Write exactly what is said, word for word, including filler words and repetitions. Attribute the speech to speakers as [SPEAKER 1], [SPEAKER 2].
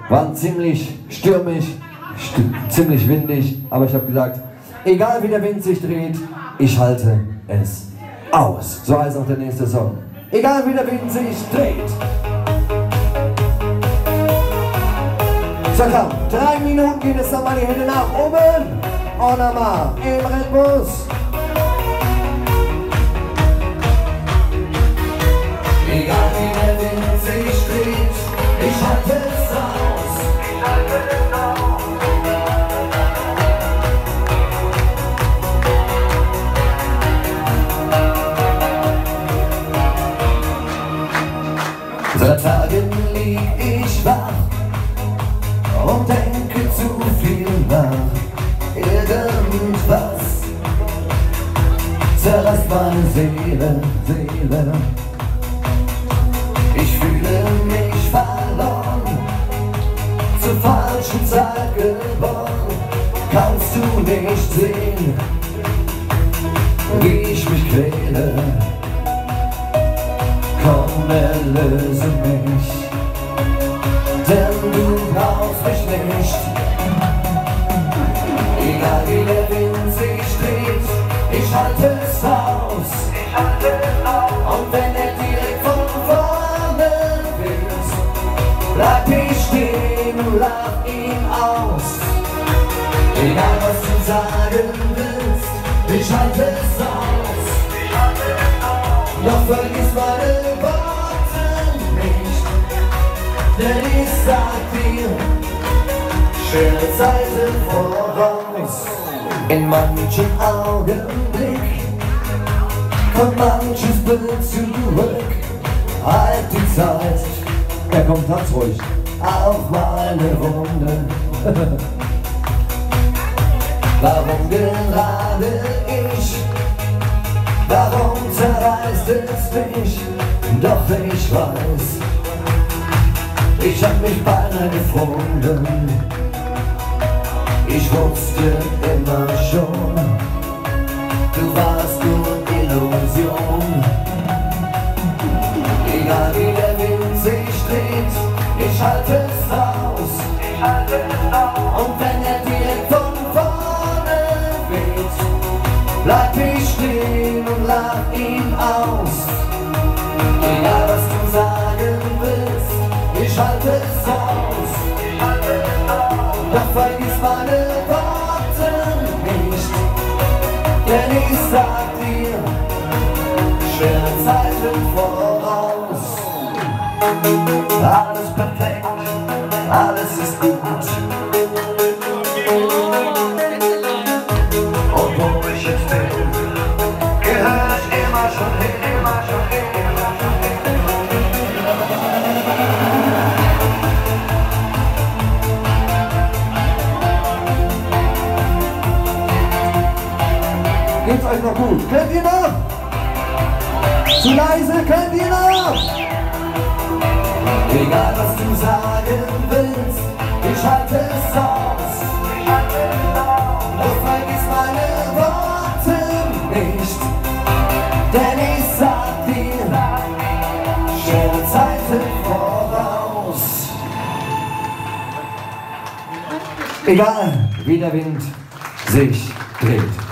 [SPEAKER 1] waren ziemlich stürmisch, st ziemlich windig, aber ich habe gesagt, egal wie der Wind sich dreht, ich halte es aus. So heißt auch der nächste Song. Egal wie der Wind sich dreht. So komm, drei Minuten geht es dann mal die Hände nach oben. Und nochmal im Rhythmus. Egal wie der Wind sich dreht, ich halte es aus. Ich halte es aus. Seit Tagen lieg ich wach und denke zu viel nach. Irgendwas zerreißt meine Seele, Seele. Ich fühle mich verloren, zur falschen Zeit geboren. Kannst du nicht sehen, wie ich mich quäle? Komm, erlöse mich, denn du brauchst mich nicht. Egal wie der Wind sich dreht, ich halte es aus. Ich halte es aus. Und wenn er direkt von vorne weht, bleib ich stehen und lach ihn aus. Egal was du sagen willst, ich halte es aus. Ich halte es aus. Doch vergiss meine Worte nicht, denn ich sag dir, schöne Zeiten voraus. In manchen Augenblick kommt manches Bild zurück. Halt die Zeit, er kommt ganz ruhig, auf meine Wunde. Warum gerade ich? Warum zerreißt es mich? Doch ich weiß, ich hab mich beinahe gefunden. Ich wusste immer schon, du warst nur Illusion. Egal wie der Wind sich dreht, ich halte es aus. Ich halte es aus. Und wenn er direkt von vorne weht, bleib ich stehen und lach ihn aus. Egal was du sagen willst, ich halte es aus. Ich halte es aus. Doch vergiss meine Worte nicht, denn ich sag dir, schöne Zeiten voraus. Alles perfekt, alles ist gut. Und wo ich jetzt bin, gehör ich immer schon hin, immer schon hin, immer schon hin. Geht's euch noch gut? Könnt ihr noch? Zu leise, könnt ihr noch? Egal was du sagen willst, ich halte es aus. Ich halte es aus. Doch vergiss meine Worte nicht, denn ich sag dir, schöne Zeiten voraus. Egal wie der Wind sich dreht.